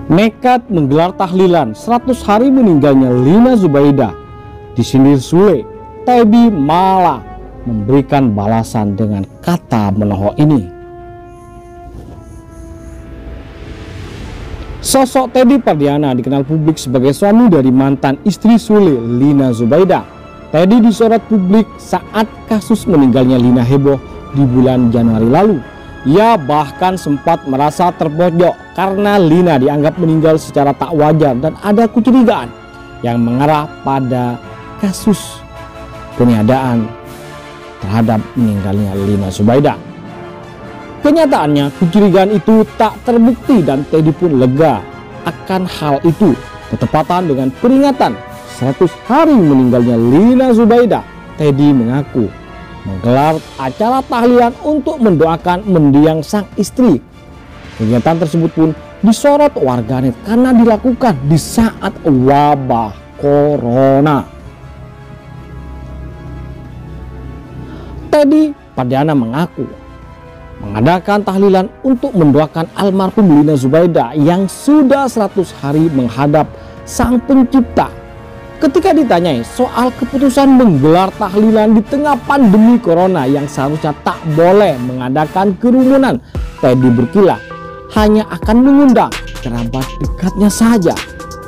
nekat menggelar tahlilan 100 hari meninggalnya Lina Zubaidah. Disindir Sule, Teddy malah memberikan balasan dengan kata menohok ini. Sosok Teddy Pardiana dikenal publik sebagai suami dari mantan istri Sule, Lina Zubaidah. Teddy disorot publik saat kasus meninggalnya Lina heboh di bulan Januari lalu. Ia bahkan sempat merasa terpojok karena Lina dianggap meninggal secara tak wajar dan ada kecurigaan yang mengarah pada kasus peniadaan terhadap meninggalnya Lina Zubaidah. Kenyataannya kecurigaan itu tak terbukti dan Teddy pun lega akan hal itu. Bertepatan dengan peringatan 100 hari meninggalnya Lina Zubaidah, Teddy mengaku menggelar acara tahlilan untuk mendoakan mendiang sang istri. Kegiatan tersebut pun disorot warganet karena dilakukan di saat wabah corona. Teddy Pardiana mengaku mengadakan tahlilan untuk mendoakan almarhum Lina Zubaidah yang sudah 100 hari menghadap Sang Pencipta. Ketika ditanyai soal keputusan menggelar tahlilan di tengah pandemi corona yang seharusnya tak boleh mengadakan kerumunan, Teddy berkilah hanya akan mengundang kerabat dekatnya saja.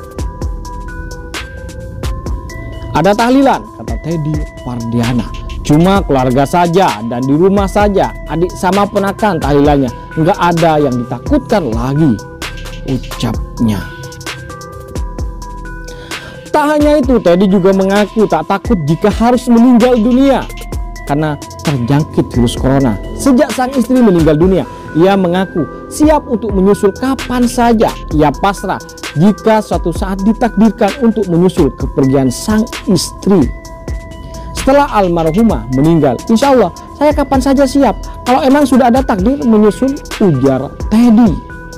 Ada tahlilan, kata Teddy Pardiana, cuma keluarga saja dan di rumah saja, adik sama ponakan tahlilannya, nggak ada yang ditakutkan lagi, ucapnya. Tak hanya itu, Teddy juga mengaku tak takut jika harus meninggal dunia karena terjangkit virus corona. Sejak sang istri meninggal dunia, ia mengaku siap untuk menyusul kapan saja. Ia pasrah jika suatu saat ditakdirkan untuk menyusul kepergian sang istri. Setelah almarhumah meninggal, insya Allah saya kapan saja siap kalau emang sudah ada takdir menyusul, ujar Teddy.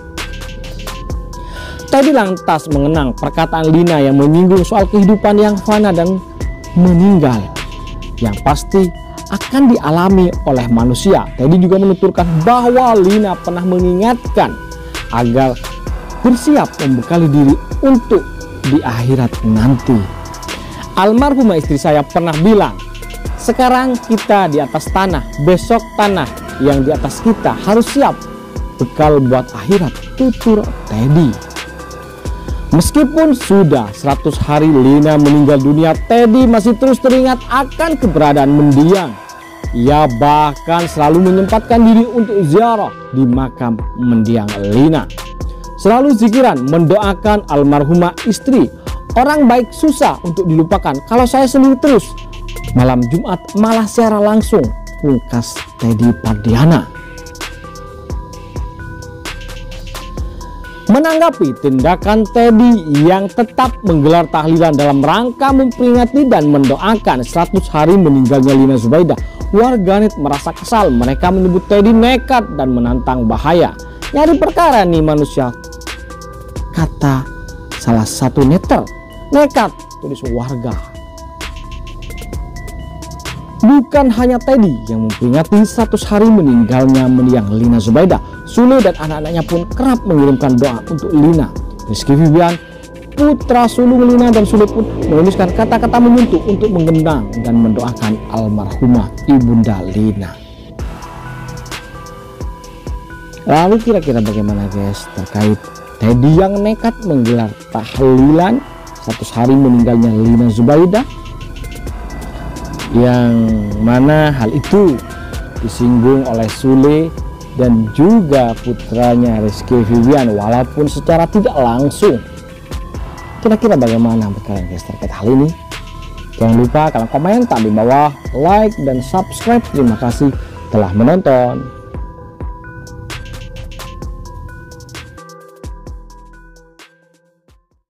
Teddy lantas mengenang perkataan Lina yang menyinggung soal kehidupan yang fana dan meninggal yang pasti akan dialami oleh manusia. Teddy juga menuturkan bahwa Lina pernah mengingatkan agar bersiap membekali diri untuk di akhirat nanti. Almarhumah istri saya pernah bilang, sekarang kita di atas tanah, besok tanah yang di atas kita harus siap bekal buat akhirat, tutur Teddy. Meskipun sudah 100 hari Lina meninggal dunia, Teddy masih terus teringat akan keberadaan mendiang. Ia bahkan selalu menyempatkan diri untuk ziarah di makam mendiang Lina. Selalu zikiran mendoakan almarhumah istri. Orang baik susah untuk dilupakan, kalau saya sendiri terus. Malam Jumat malah secara langsung, pungkas Teddy Pardiana. Menanggapi tindakan Teddy yang tetap menggelar tahlilan dalam rangka memperingati dan mendoakan 100 hari meninggalnya Lina Zubaidah, warganet merasa kesal. Mereka menyebut Teddy nekat dan menantang bahaya. Nyari perkara nih manusia, kata salah satu netter. Nekat, tulis warga. Bukan hanya Teddy yang memperingati 100 hari meninggalnya mendiang Lina Zubaidah, Sule dan anak-anaknya pun kerap mengirimkan doa untuk Lina. Rizky Febian, putra sulung Lina dan Sule pun menuliskan kata-kata menyentuh untuk menggendang dan mendoakan almarhumah ibunda Lina. Lalu kira-kira bagaimana guys terkait Teddy yang nekat menggelar tahlilan 100 hari meninggalnya Lina Zubaidah, yang mana hal itu disinggung oleh Sule dan juga putranya Rizky Febian walaupun secara tidak langsung. Kira-kira bagaimana menurut kalian guys terkait hal ini? Jangan lupa kalian komentar di bawah, like dan subscribe. Terima kasih telah menonton.